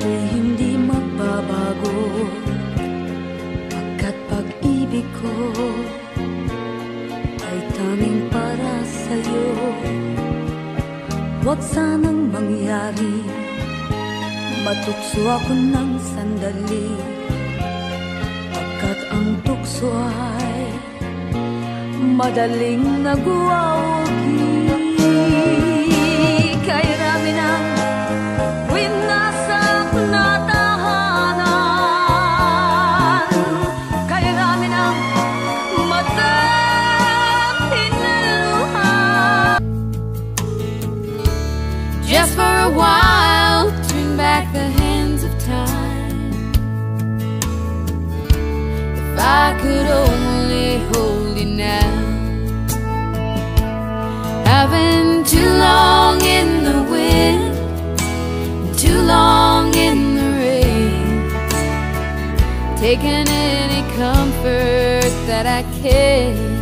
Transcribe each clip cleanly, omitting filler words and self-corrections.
ay hindi magbabago, pagkat pag-ibig ko ay tanging para sa'yo. Huwag sanang mangyari matukso ako ng sandali, pagkat ang tukso ay madaling nagwawagi. Kay rami ng winasak na tahanan, kay rami ng matapin na luha. Just for a while, turn back the hands of time. If I could only hold you now. I've been too long in the wind, too long in the rain, taking any comfort that I can.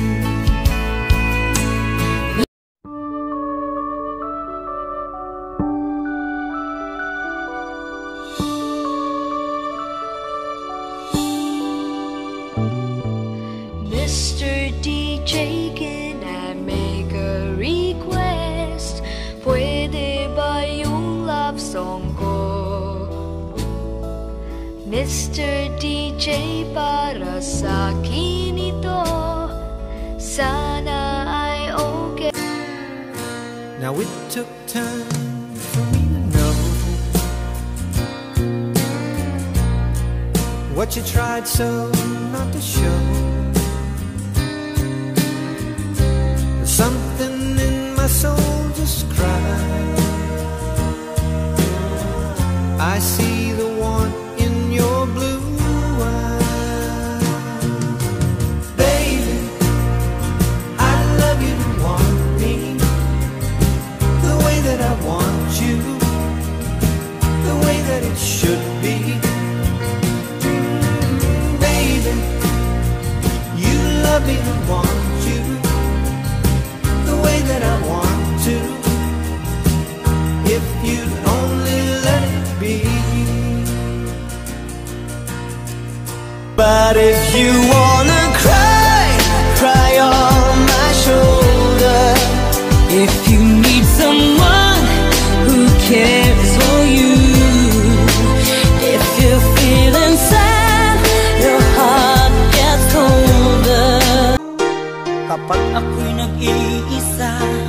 Mr. DJ, can I make a request? Pwede ba yung love song ko? Mr. DJ, para sa akin ito, sana ay okay. Now it took time for me to know what you tried so not to show. Something in my soul just cried. I see the warmth in your blue eyes. Baby, I love you to want me the way that I want you, the way that it should be. Baby, you love me to want you the way that I want to, if you'd only let it be. But if you wanna cry, cry on my shoulder. If you need someone who cares for you, if you're feeling sad, your heart gets colder. Kapag ako'y nag-iisa,